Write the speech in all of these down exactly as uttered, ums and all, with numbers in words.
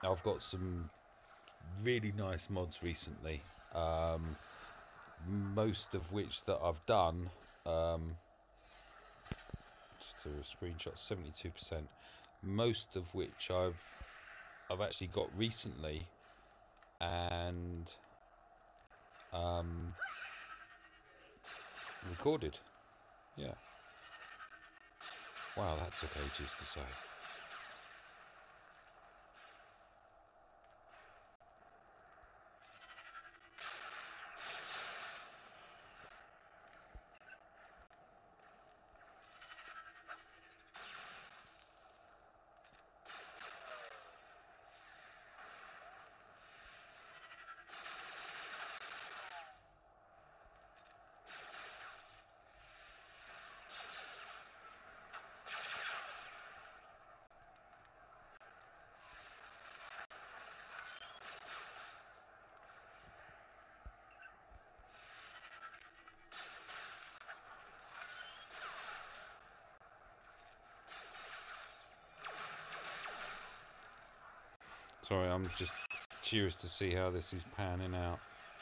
I've got some really nice mods recently, um, most of which that I've done. Um, just a screenshot, seventy-two percent. Most of which I've I've actually got recently, and um, recorded. Yeah. Wow, that took ages to say. Sorry, I'm just curious to see how this is panning out.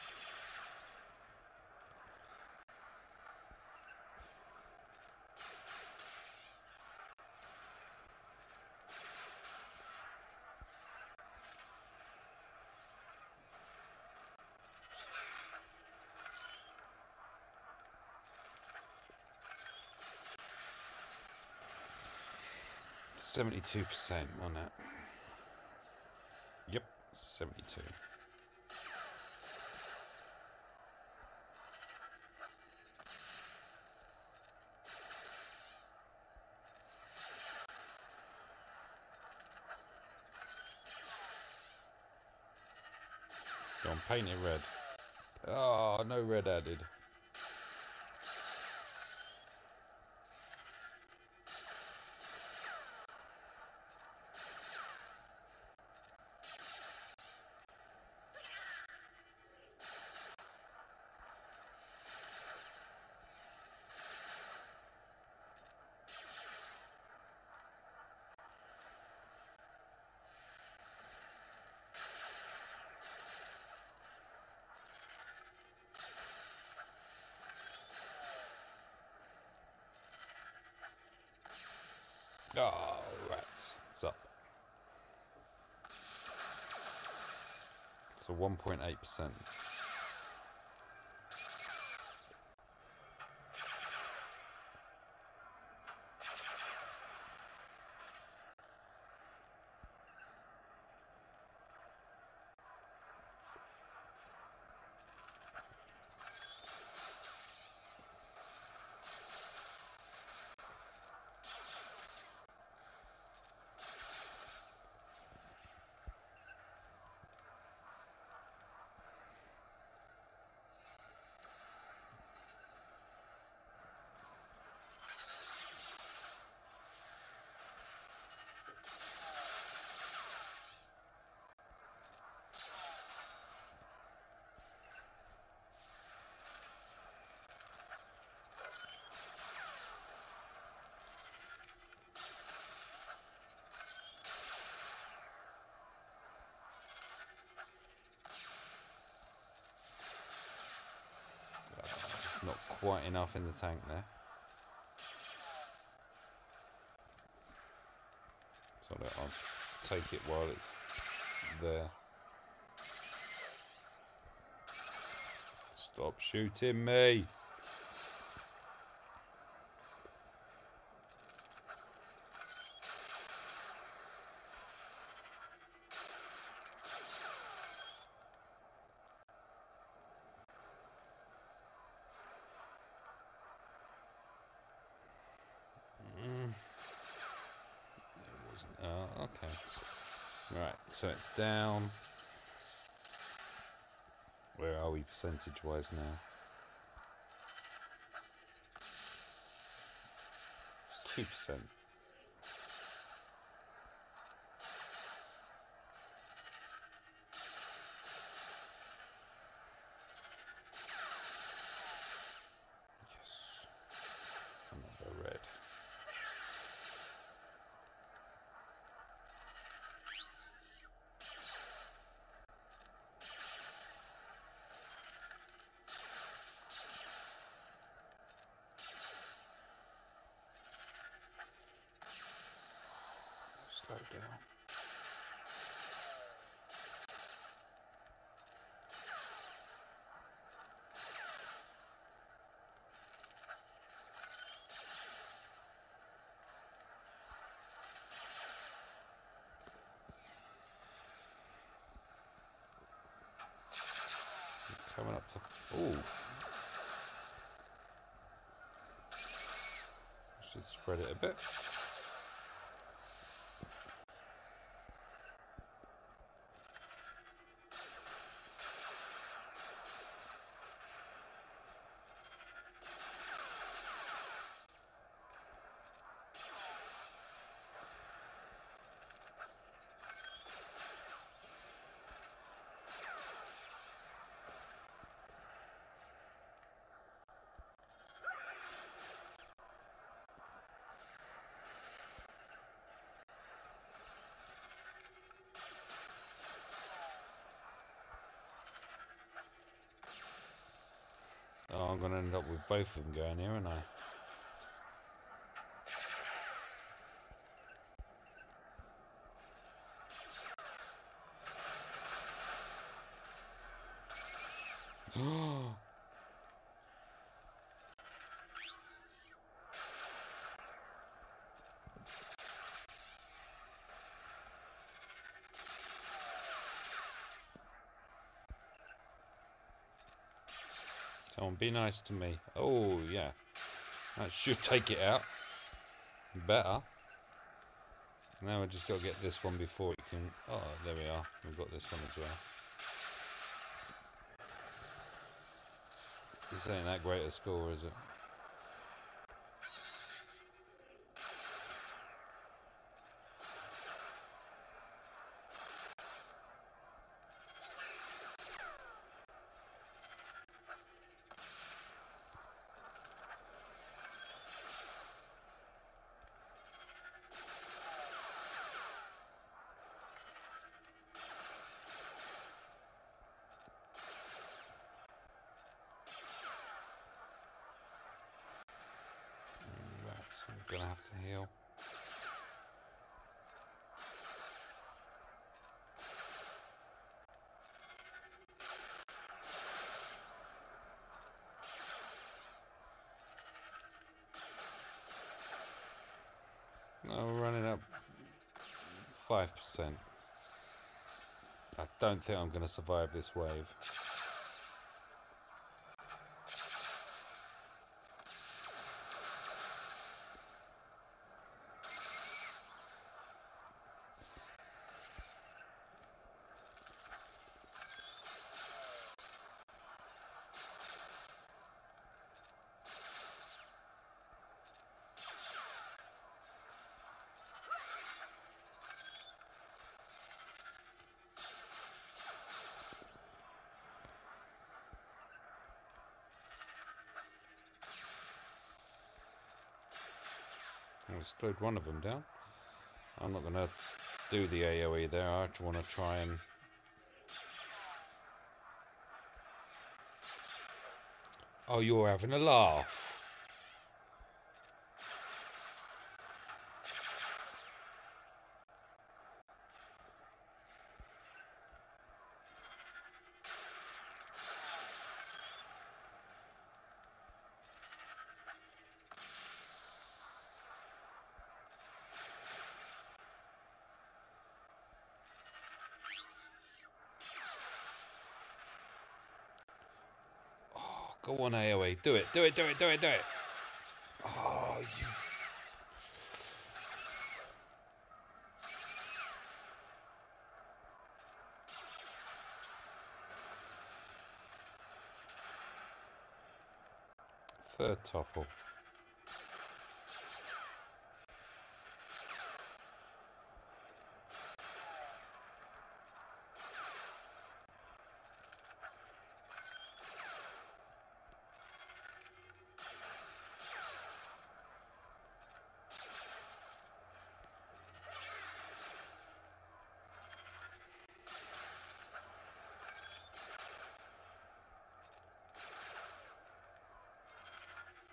seventy-two percent on it. Yep, seventy-two. Go on, paint it red. Oh, no red added. Oh, rats. It's up. So one point eight percent. It's not quite enough in the tank there. So I'll take it while it's there. Stop shooting me! Mm. It wasn't. Oh, okay. Right, so it's down. Where are we percentage wise now? two percent. Yes. Another red. slow down. Coming up to... Ooh. Should spread it a bit. Oh, I'm going to end up with both of them going here, aren't I? Come on, be nice to me. Oh, yeah. That should take it out. Better. Now we just got to get this one before it can... Oh, there we are. We've got this one as well. This ain't that great a score, is it? I'm gonna have to heal. No, we're running up five percent. I don't think I'm going to survive this wave. I slowed one of them down. I'm not going to do the A O E there. I just want to try and... Oh, you're having a laugh. Go on, A O E. Do it, do it, do it, do it, do it. Oh, you... Third topple.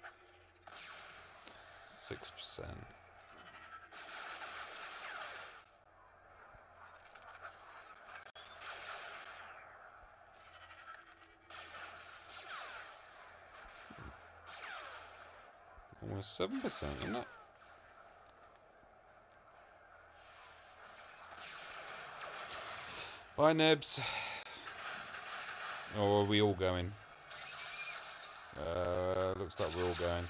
Six percent. Almost seven percent, isn't it? Bye, Nebs. Or are we all going? Uh, looks like we're all going.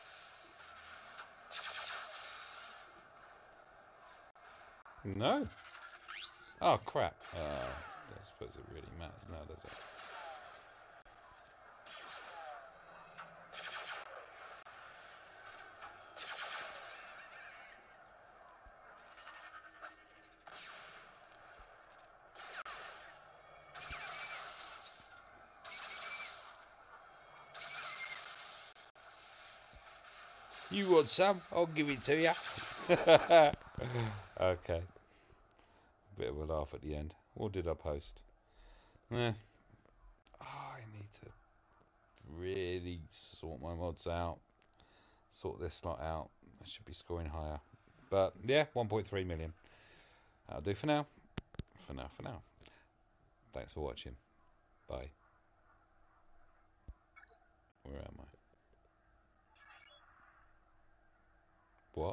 No. Oh, crap. Uh, I suppose it really matters now, does it? You want some? I'll give it to you. Okay. Bit of a laugh at the end. What did I post? Eh. Oh, I need to really sort my mods out. Sort this lot out. I should be scoring higher. But yeah, one point three million. That'll do for now. For now, for now. Thanks for watching. Bye. Where am I? What?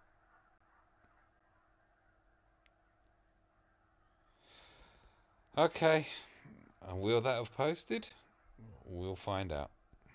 Okay. And will that have posted? We'll find out.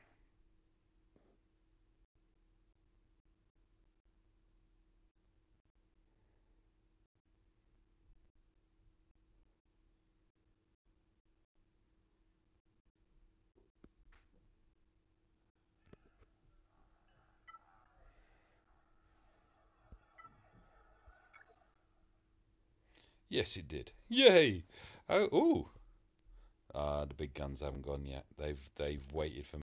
Yes, it did. Yay! Oh, ooh. Uh, the big guns haven't gone yet. They've they've waited for